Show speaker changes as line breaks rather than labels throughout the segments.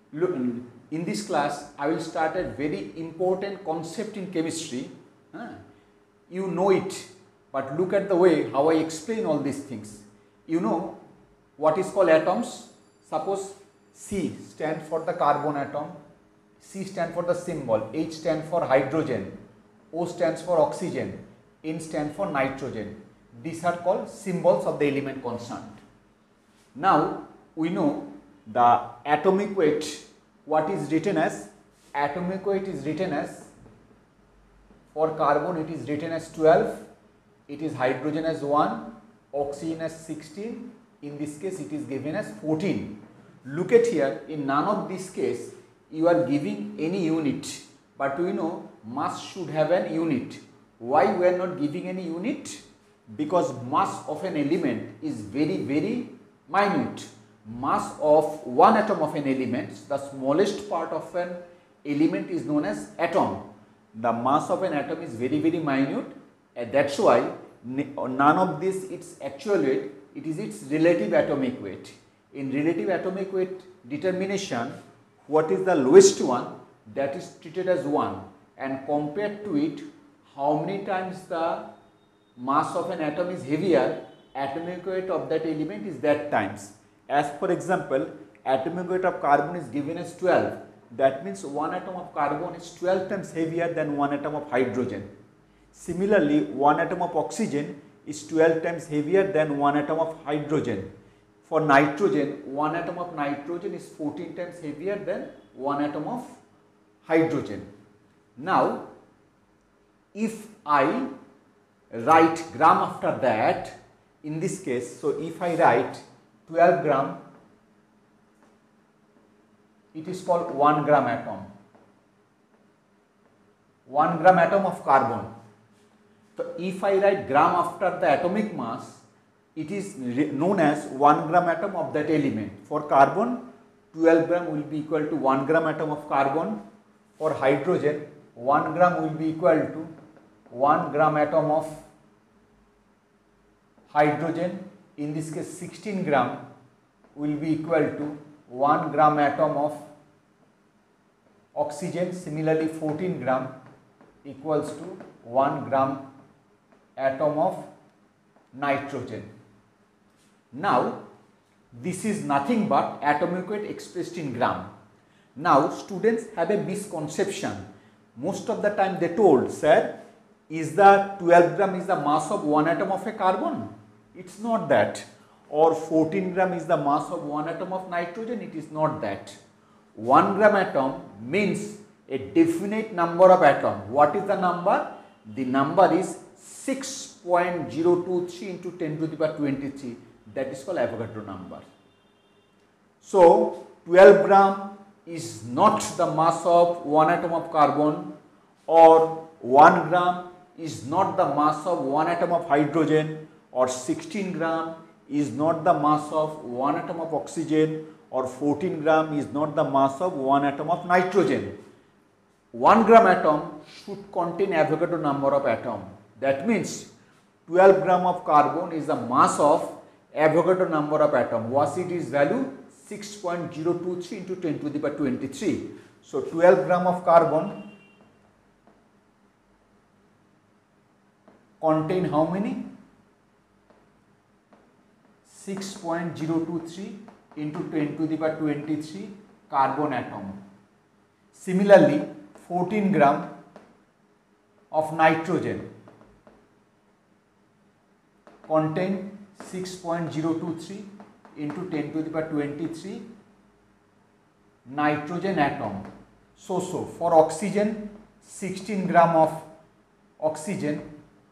Look, in this class, I will start a very important concept in chemistry. You know it, but look at the way how I explain all these things. You know what is called atoms. Suppose C stands for the carbon atom, C stands for the symbol, H stands for hydrogen, O stands for oxygen, N stands for nitrogen. These are called symbols of the element concerned. Now we know the atomic weight. What is written as? Atomic weight is written as, for carbon it is written as 12, it is hydrogen as 1, oxygen as 16, in this case it is given as 14. Look at here, in none of this case you are giving any unit, but we know mass should have an unit. Why we are not giving any unit? Because mass of an element is very minute. Mass of one atom of an element, the smallest part of an element is known as atom. The mass of an atom is very minute, and that's why none of this its actual weight, it is its relative atomic weight. In relative atomic weight determination, what is the lowest one? That is treated as 1, and compared to it, how many times the mass of an atom is heavier, atomic weight of that element is that times. As for example, atomic weight of carbon is given as 12. That means one atom of carbon is 12 times heavier than one atom of hydrogen. Similarly, one atom of oxygen is 12 times heavier than one atom of hydrogen. For nitrogen, one atom of nitrogen is 14 times heavier than one atom of hydrogen. Now, if I write gram after that, in this case, so if I write 12 gram, it is called 1 gram atom. 1 gram atom of carbon. So if I write gram after the atomic mass, it is known as 1 gram atom of that element. For carbon, 12 gram will be equal to 1 gram atom of carbon. For hydrogen, 1 gram will be equal to 1 gram atom of hydrogen. In this case, 16 gram will be equal to 1 gram atom of oxygen. Similarly, 14 gram equals to 1 gram atom of nitrogen. Now, this is nothing but atomic weight expressed in gram. Now, students have a misconception. Most of the time they told, sir, is the 12 gram is the mass of one atom of a carbon? It's not that. Or 14 gram is the mass of one atom of nitrogen? It is not that. 1 gram atom means a definite number of atom. What is the number? The number is 6.023 into 10 to the power 23. That is called Avogadro number. So, 12 gram is not the mass of one atom of carbon, or 1 gram is not the mass of one atom of hydrogen, or 16 gram is not the mass of one atom of oxygen, or 14 gram is not the mass of one atom of nitrogen. 1 gram atom should contain Avogadro number of atom. That means 12 gram of carbon is the mass of Avogadro number of atom. What is its value? 6.023 into 10 to the power 23. So 12 gram of carbon contain how many? 6.023 into 10 to the power 23 carbon atom. Similarly, 14 gram of nitrogen contain 6.023 into 10 to the power 23 nitrogen atom. So for oxygen, 16 gram of oxygen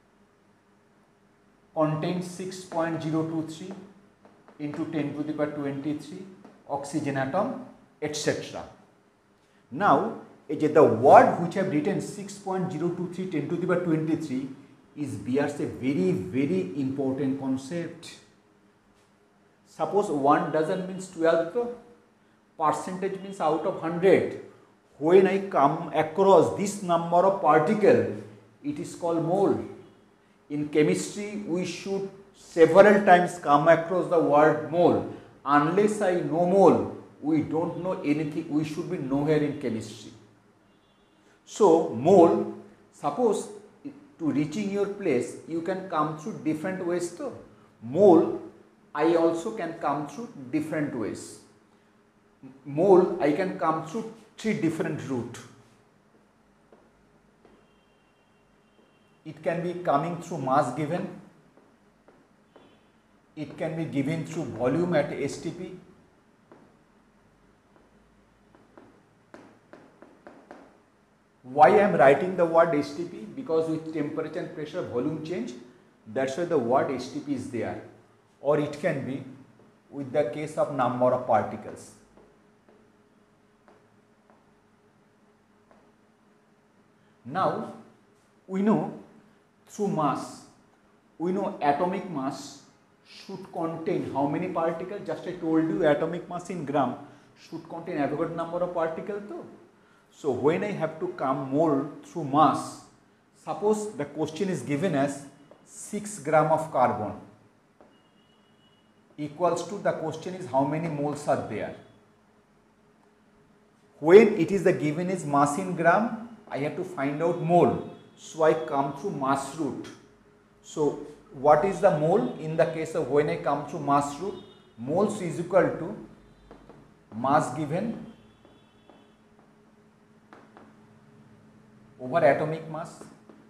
contains 6.023 into 10 to the power 23 oxygen atom, etc. Now, the word which I have written 6.023 10 to the power 23 is bears a very important concept. Suppose 1 dozen means 12, percentage means out of 100. When I come across this number of particle, it is called mole. In chemistry, we should several times come across the word mole. Unless I know mole, we don't know anything, we should be nowhere in chemistry. So mole, suppose to reaching your place, you can come through different ways though. Mole, I also can come through different ways. Mole, I can come through 3 different routes. It can be coming through mass given, it can be given through volume at STP, why I am writing the word STP? Because with temperature and pressure volume change, that's why the word STP is there. Or it can be with the case of number of particles. Now we know through mass, we know atomic mass should contain how many particles? Just I told you atomic mass in gram should contain Avogadro number of particles though. So when I have to come mole through mass, suppose the question is given as 6 gram of carbon equals to, the question is how many moles are there. When it is the given is mass in gram, I have to find out mole. So I come through mass route. So what is the mole in the case of when I come through mass route? Moles is equal to mass given over atomic mass.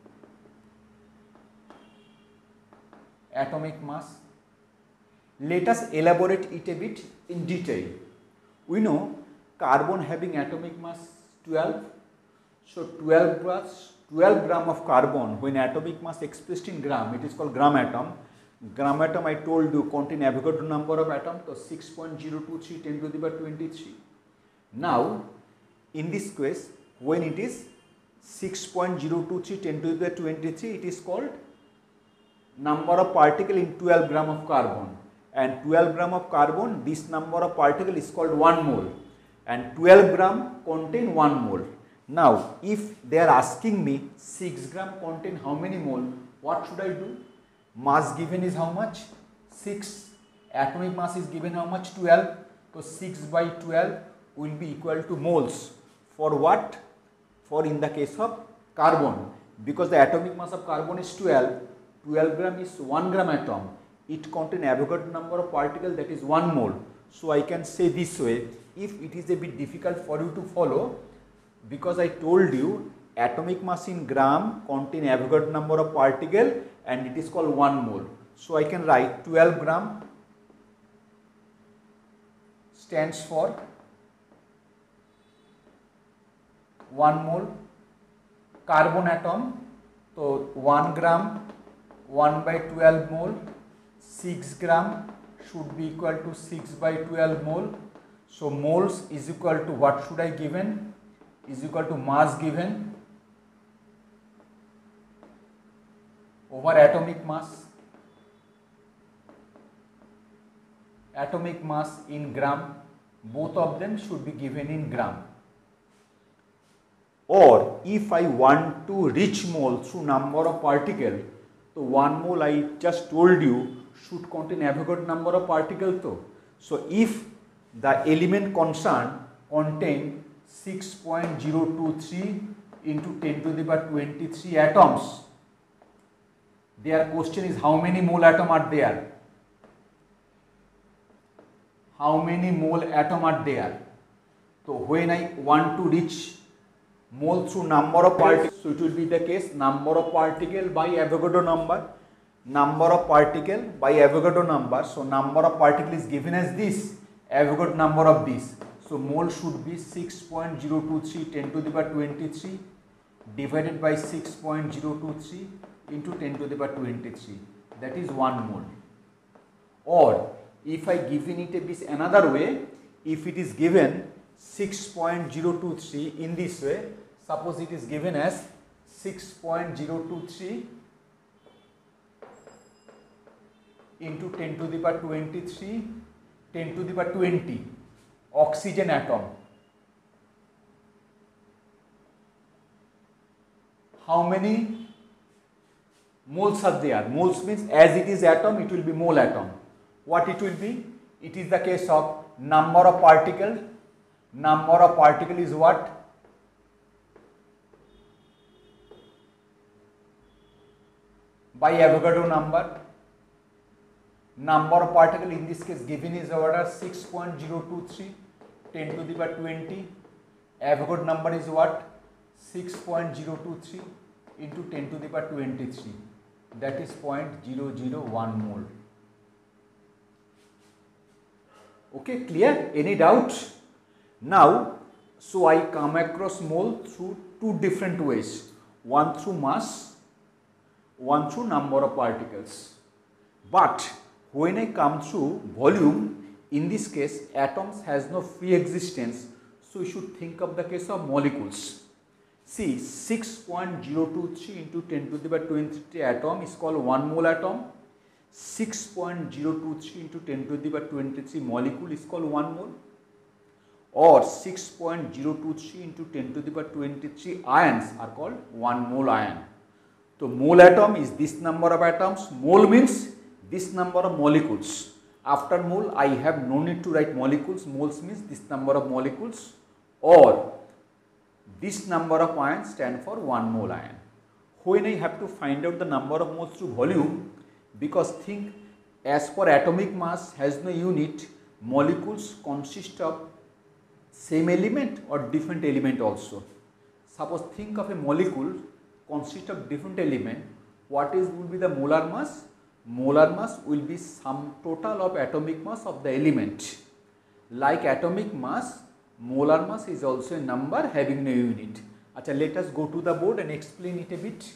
Atomic mass. Let us elaborate it a bit in detail. We know carbon having atomic mass 12. So 12 gram of carbon, when atomic mass expressed in gram, it is called gram atom. Gram atom, I told you, contain Avogadro number of atoms, so 6.023 10 to the power 23. Now, in this case, when it is 6.023 10 to the power 23, it is called number of particle in 12 gram of carbon. And 12 gram of carbon, this number of particle is called 1 mole. And 12 gram contain 1 mole. Now, if they are asking me 6 gram contain how many mole, what should I do? Mass given is how much? 6. Atomic mass is given how much? 12. So 6 by 12 will be equal to moles. For what? For in the case of carbon. Because the atomic mass of carbon is 12. 12 gram is 1 gram atom. It contains Avogadro number of particles, that is 1 mole. So I can say this way, if it is a bit difficult for you to follow, because I told you atomic mass in gram contain Avogadro number of particle and it is called 1 mole. So I can write 12 gram stands for 1 mole. Carbon atom, so 1 gram 1 by 12 mole, 6 gram should be equal to 6 by 12 mole. So moles is equal to what should I given? Is equal to mass given over atomic mass. Atomic mass in gram, both of them should be given in gram. Or if I want to reach mole through number of particle, so 1 mole I just told you should contain Avogadro number of particles though. So if the element concerned contain 6.023 into 10 to the power 23 atoms, their question is how many mole atom are there? How many mole atom are there? So when I want to reach mole through number of particles, so it will be the case number of particle by Avogadro number. Number of particle by Avogadro number. So number of particle is given as this, Avogadro number of this. So mole should be 6.023 10 to the power 23 divided by 6.023 into 10 to the power 23. That is 1 mole. Or if I given it a bit another way, if it is given 6.023 in this way, suppose it is given as 6.023 into 10 to the power 23 10 to the power 20 oxygen atom. How many moles are there? Moles means as it is atom, it will be mole atom. What it will be? It is the case of number of particle. Number of particle is what? By Avogadro number. Number of particle in this case given is order 6.023, 10 to the power 20. Avogadro number is what? 6.023 into 10 to the power 23. That is 0.001 mole. Okay, clear? Any doubt? Now, so I come across mole through two different ways. One through mass, one through number of particles. But when I come through volume, in this case atoms has no free existence, so you should think of the case of molecules. See, 6.023 into 10 to the power 23 atom is called 1 mole atom. 6.023 into 10 to the power 23 molecule is called 1 mole. Or 6.023 into 10 to the power 23 ions are called 1 mole ion. So mole atom is this number of atoms. Mole means this number of molecules. After mole, I have no need to write molecules. Moles means this number of molecules, or this number of ions stand for 1 mole ion. When I have to find out the number of moles through volume, because think as per atomic mass has no unit, molecules consist of same element or different element also. Suppose think of a molecule consist of different element. What will be the molar mass? Molar mass will be sum total of atomic mass of the element. Like atomic mass, molar mass is also a number having no unit. Acha, let us go to the board and explain it a bit.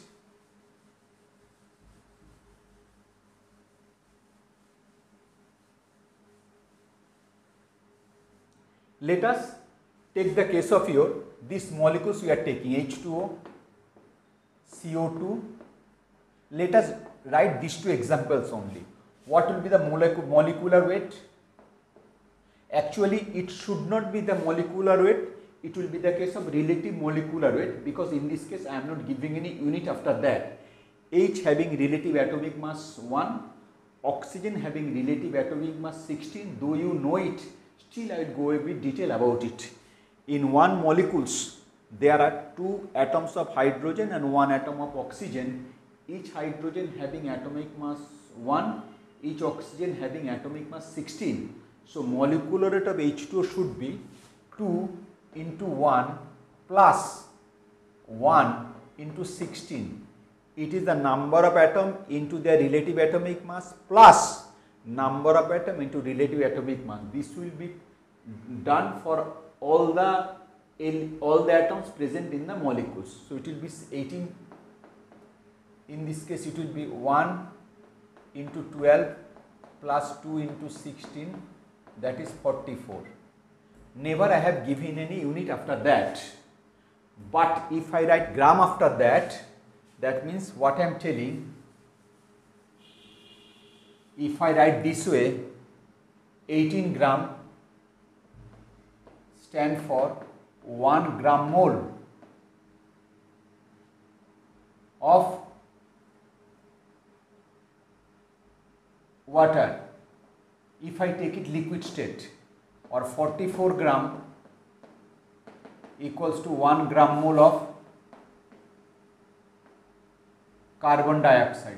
Let us take the case of these molecules we are taking, H2O, CO2. Let us write these two examples only. What will be the molecular weight? Actually, it should not be the molecular weight, it will be the case of relative molecular weight, because in this case I am not giving any unit after that. H having relative atomic mass 1, oxygen having relative atomic mass 16, though you know it, still I will go a bit detail about it. In one molecules, there are 2 atoms of hydrogen and 1 atom of oxygen, each hydrogen having atomic mass 1, each oxygen having atomic mass 16. So, molecular weight of H2O should be 2 into 1 plus 1 into 16. It is the number of atom into their relative atomic mass plus number of atom into relative atomic mass. This will be done for all the atoms present in the molecules. So, it will be 18. In this case, it will be 1 into 12 plus 2 into 16, that is 44. Never I have given any unit after that. But if I write gram after that, that means what I am telling, if I write this way, 18 gram stand for 1 gram mole of water if I take it liquid state, or 44 gram equals to 1 gram mole of carbon dioxide.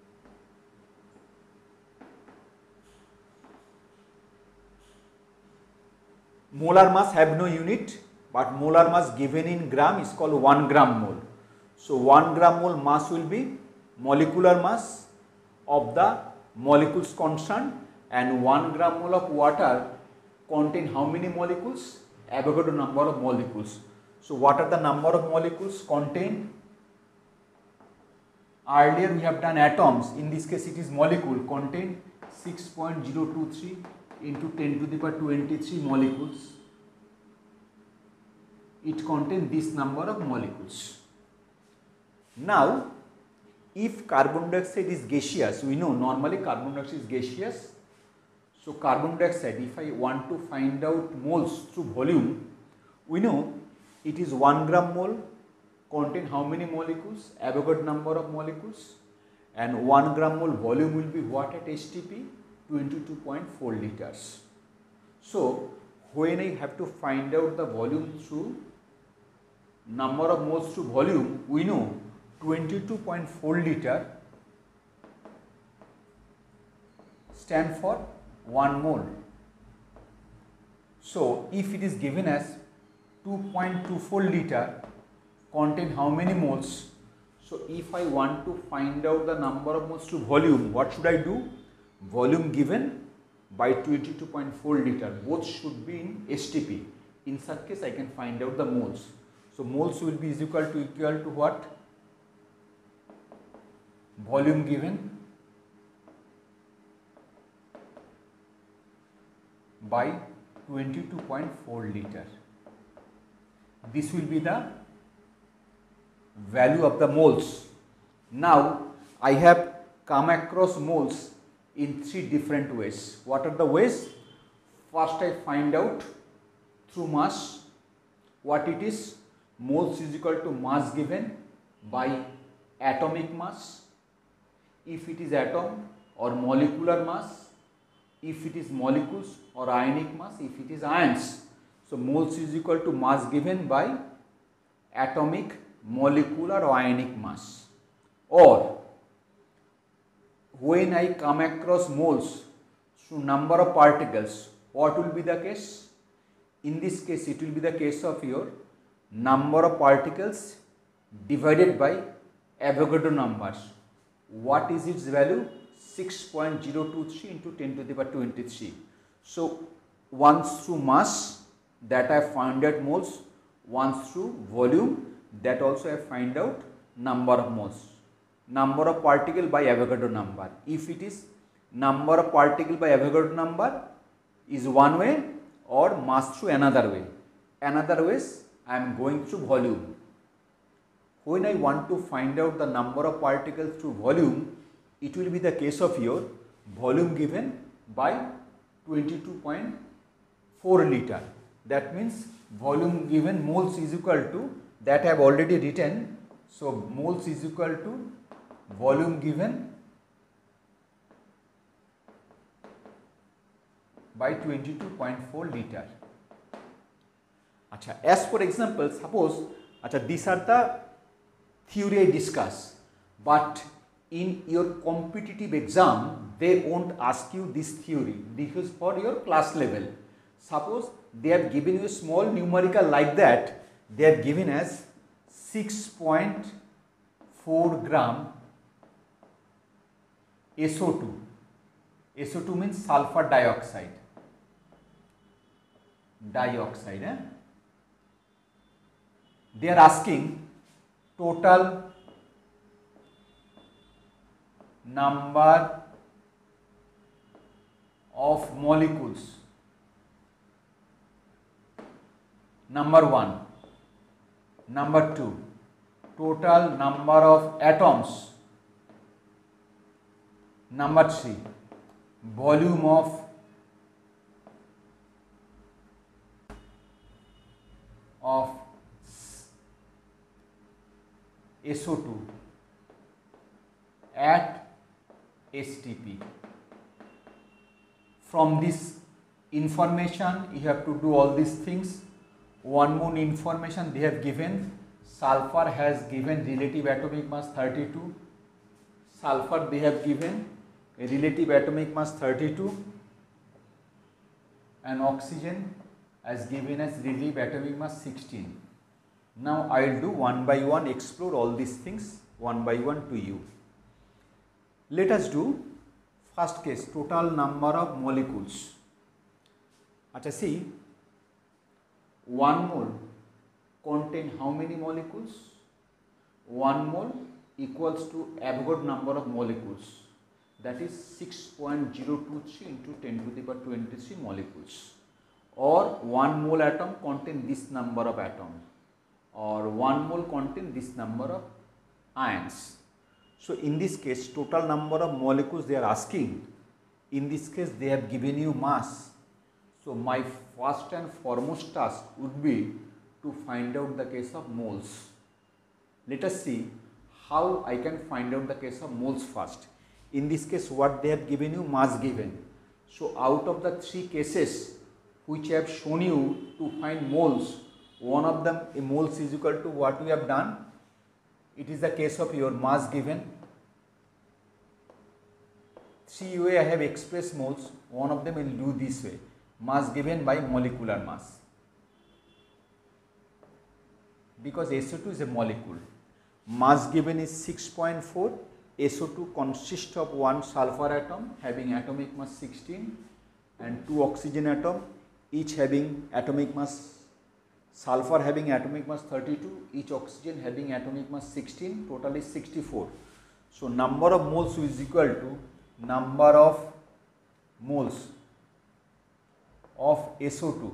Molar mass have no unit, but molar mass given in gram is called 1 gram mole. So, 1 gram mole mass will be molecular mass of the molecules concerned, and 1 gram mole of water contain how many molecules? Avogadro number of molecules. So, what are the number of molecules contained? Earlier we have done atoms, in this case it is molecule, contain 6.023 into 10 to the power 23 molecules. It contains this number of molecules. Now, if carbon dioxide is gaseous, we know normally carbon dioxide is gaseous. So, carbon dioxide, if I want to find out moles through volume, we know it is 1 gram mole contain how many molecules? Avogadro number of molecules, and 1 gram mole volume will be what at HTP? 22.4 liters. So when I have to find out the volume through number of moles to volume, we know 22.4 liter stand for 1 mole. So if it is given as 2.24 liter contain how many moles? So if I want to find out the number of moles to volume, what should I do? Volume given by 22.4 liter, both should be in STP. In such case I can find out the moles. So moles will be equal to what? Volume given by 22.4 liter. This will be the value of the moles. Now I have come across moles in 3 different ways. What are the ways? First, I find out through mass what it is. Moles is equal to mass given by atomic mass, if it is atom, or molecular mass, if it is molecules, or ionic mass, if it is ions. So moles is equal to mass given by atomic, molecular, or ionic mass. Or when I come across moles through number of particles, what will be the case? In this case, it will be the case of your number of particles divided by Avogadro numbers. What is its value? 6.023 into 10 to the power 23. So once through mass, that I find out moles, once through volume, that also I find out number of moles. Number of particle by Avogadro number. If it is number of particle by Avogadro number is one way, or mass through another way. Another ways I am going through volume. When I want to find out the number of particles through volume, it will be the case of your volume given by 22.4 liter. That means volume given moles is equal to, that I have already written. So moles is equal to volume given by 22.4 liter. Achha, as for example, suppose these are the theory I discuss, but in your competitive exam they won't ask you this theory. This is for your class level. Suppose they have given you a small numerical like that, they have given as 6.4 gram SO2. SO2 means sulfur dioxide. They are asking total number of molecules. Number 1. Number 2. Total number of atoms. Number 3. Volume of SO2 at STP. From this information you have to do all these things. One more information they have given, sulfur has given relative atomic mass 32. Sulfur they have given a relative atomic mass 32, and oxygen as given as relative atomic mass 16. Now I will do one by one, explore all these things one by one to you. Let us do first case, total number of molecules. See, 1 mole contain how many molecules? 1 mole equals to Avogadro number of molecules, that is 6.023 into 10 to the power 23 molecules. Or 1 mole atom contain this number of atoms, or 1 mole contain this number of ions. So in this case, total number of molecules they are asking. In this case they have given you mass. So my first and foremost task would be to find out the case of moles. Let us see how I can find out the case of moles first. In this case, what they have given you? Mass given. So out of the 3 cases, which I have shown you to find moles. One of them, a moles is equal to what we have done. It is the case of your mass given. 3 way I have expressed moles. One of them will do this way. Mass given by molecular mass. Because SO2 is a molecule. Mass given is 6.4. SO2 consists of one sulfur atom having atomic mass 16 and two oxygen atom, each having atomic mass, sulfur having atomic mass 32, each oxygen having atomic mass 16, total is 64. So number of moles is equal to number of moles of SO2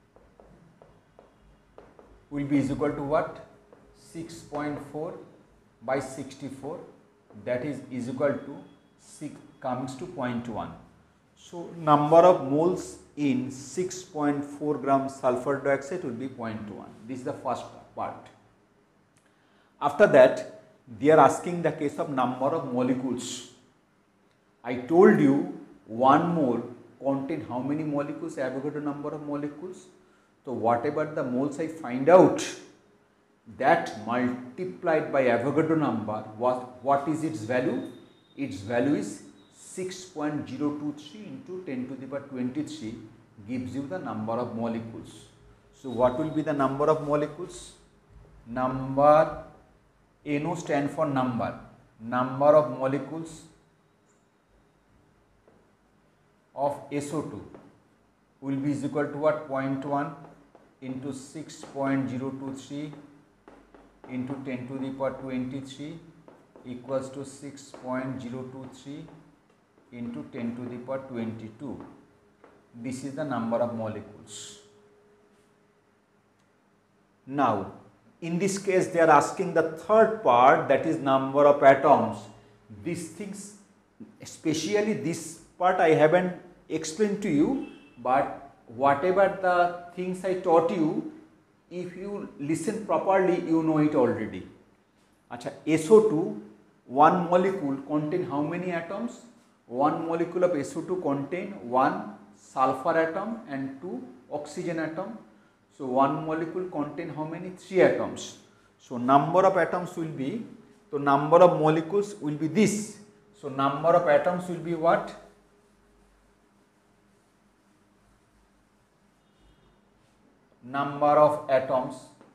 will be is equal to what? 6.4 by 64, that is equal to 6 comes to 0.1. So number of moles in 6.4 gram sulfur dioxide will be 0.1. This is the first part. After that, they are asking the case of number of molecules. I told you 1 mole contain how many molecules, Avogadro number of molecules. So whatever the moles I find out, that multiplied by Avogadro number, what is its value? Its value is 6.023 into 10 to the power 23 gives you the number of molecules. So what will be the number of molecules? Number, NO stand for number of molecules of SO2 will be is equal to what? 0.1 into 6.023 into 10 to the power 23 equals to 6.023 into 10 to the power 22. This is the number of molecules. Now, in this case, they are asking the third part, that is number of atoms. These things, especially this part I haven't explained to you, but whatever the things I taught you, if you listen properly, you know it already. Acha, SO2, one molecule contain how many atoms? One molecule of SO2 contain one sulfur atom and two oxygen atom. So one molecule contain how many? 3 atoms. So number of atoms will be, so number of molecules will be this. So number of atoms will be what? Number of atoms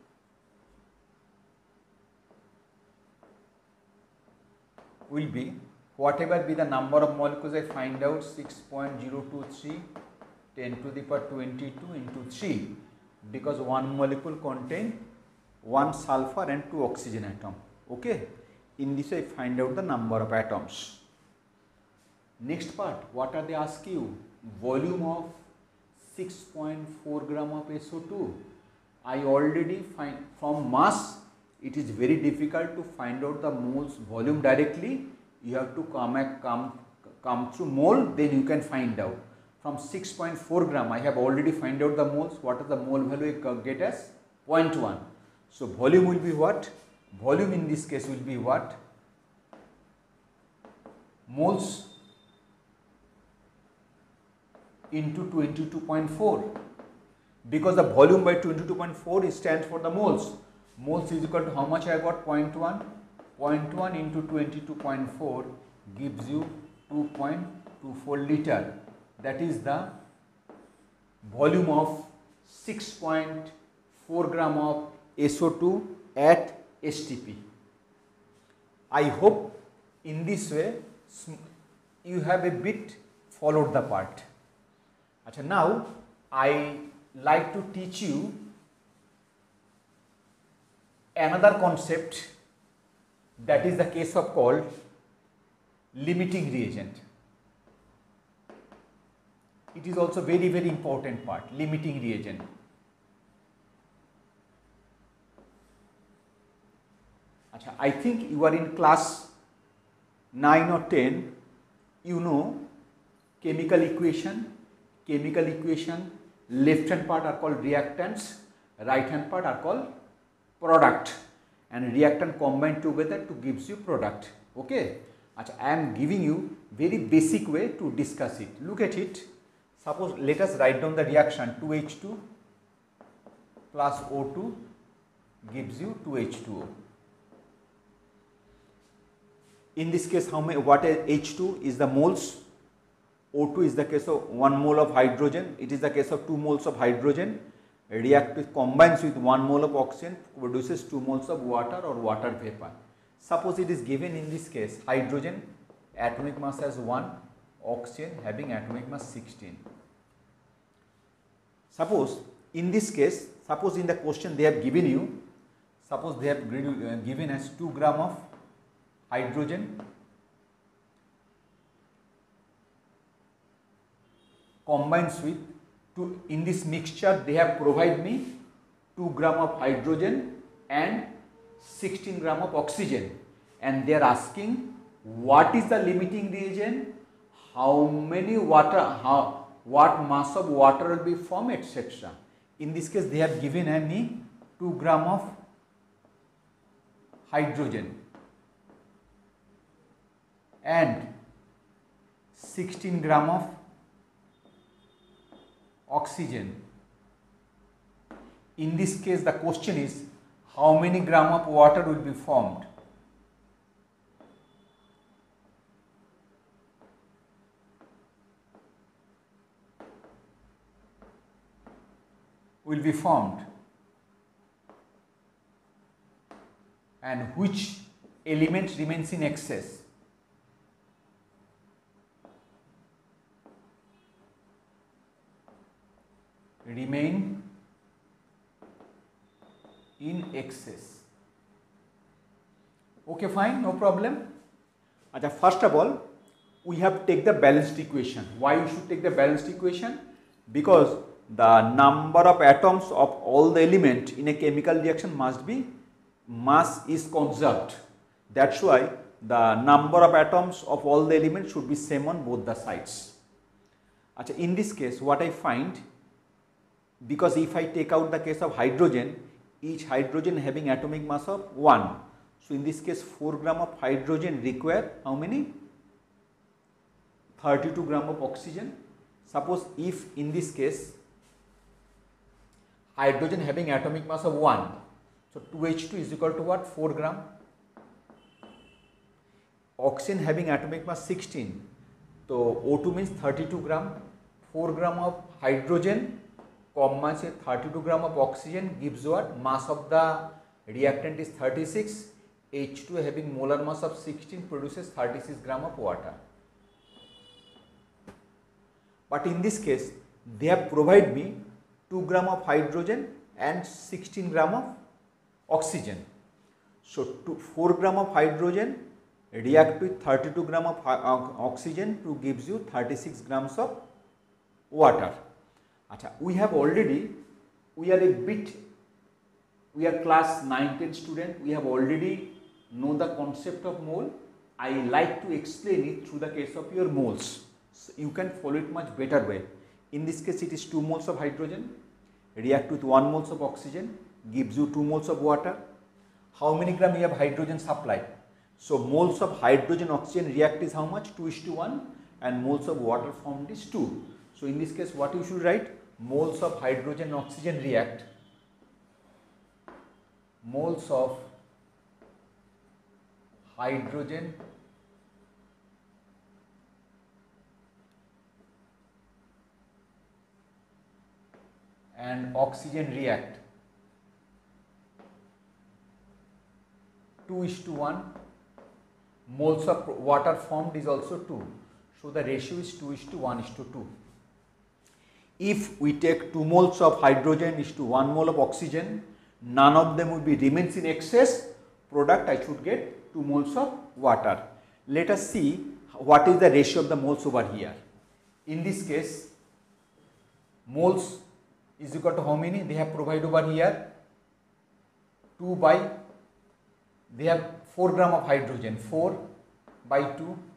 will be, whatever be the number of molecules I find out, 6.023 10 to the power 22 into 3, because one molecule contain one sulfur and two oxygen atom. Okay, in this I find out the number of atoms. Next part, what are they asking you? Volume of 6.4 gram of SO2. I already find from mass, it is very difficult to find out the moles volume directly. You have to come through mole, then you can find out. From 6.4 gram, I have already find out the moles. What is the mole value I get as? 0.1. So volume will be what? Volume in this case will be what? Moles into 22.4, because the volume by 22.4 stands for the moles. Moles is equal to how much I got? 0.1. 0.1 into 22.4 gives you 2.24 liter. That is the volume of 6.4 gram of SO2 at STP. I hope in this way you have a bit followed the part. Achha, now I like to teach you another concept, that is the case of called limiting reagent. It is also very, very important part, limiting reagent. Achha, I think you are in class 9 or 10, you know chemical equation. Chemical equation, left hand part are called reactants, right hand part are called product, and reactant combined together to gives you product. Okay, Achha, I am giving you very basic way to discuss it. Look at it. Suppose let us write down the reaction 2H2 plus O2 gives you 2H2O. In this case, what is H2 is the moles, O2 is the case of 1 mole of hydrogen, it is the case of 2 moles of hydrogen, combines with 1 mole of oxygen, produces 2 moles of water or water vapor. Suppose it is given in this case, hydrogen atomic mass as 1, oxygen having atomic mass 16. Suppose in this case, suppose in the question they have given you, suppose they have given as 2 gram of hydrogen combines with in this mixture they have provided me 2 gram of hydrogen and 16 gram of oxygen, and they are asking what is the limiting reagent, how many water, what mass of water will be formed, etc. In this case they have given me 2 gram of hydrogen and 16 gram of oxygen. In this case the question is how many gram of water will be formed. Will be formed and which element remains in excess. Remain in excess. Okay, fine, no problem. First of all, we have to take the balanced equation. Why you should take the balanced equation? Because the number of atoms of all the element in a chemical reaction must be mass is conserved. That's why the number of atoms of all the elements should be same on both the sides. In this case, what I find, because if I take out the case of hydrogen, each hydrogen having atomic mass of 1. So in this case 4 gram of hydrogen require how many? 32 gram of oxygen. Suppose if in this case hydrogen having atomic mass of 1, so 2H2 is equal to what? 4 gram. Oxygen having atomic mass 16, so O2 means 32 gram. 4 gram of hydrogen combines with 32 gram of oxygen gives what? Mass of the reactant is 36, H2 having molar mass of 16 produces 36 gram of water. But in this case they have provided me 2 gram of hydrogen and 16 gram of oxygen. So 4 gram of hydrogen react with 32 gram of oxygen to gives you 36 grams of water. We are class 9-10 student, we have already know the concept of mole. I like to explain it through the case of your moles. So you can follow it much better way. In this case it is 2 moles of hydrogen react with 1 moles of oxygen gives you 2 moles of water. How many gram you have hydrogen supply? So moles of hydrogen oxygen react is how much? 2:1 and moles of water formed is 2. So in this case what you should write? Moles of hydrogen oxygen react, moles of hydrogen and oxygen react 2:1, moles of water formed is also 2. So the ratio is 2:1:2. If we take 2 moles of hydrogen is to 1 mole of oxygen, none of them will be remains in excess, product I should get 2 moles of water. Let us see what is the ratio of the moles over here. In this case, moles is equal to how many? They have provided over here 2 by, they have 4 gram of hydrogen, 4 by 2